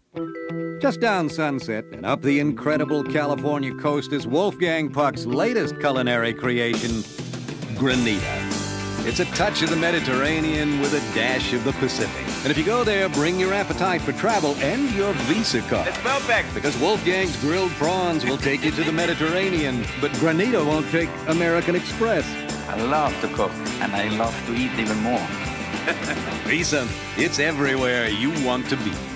Just down Sunset and up the incredible California coast is Wolfgang Puck's latest culinary creation, granita. It's a touch of the Mediterranean with a dash of the Pacific. And if you go there, bring your appetite for travel and your Visa card. It's perfect. Because Wolfgang's grilled prawns will take you to the Mediterranean, but granita won't take American Express. I love to cook, and I love to eat even more. Visa, it's everywhere you want to be.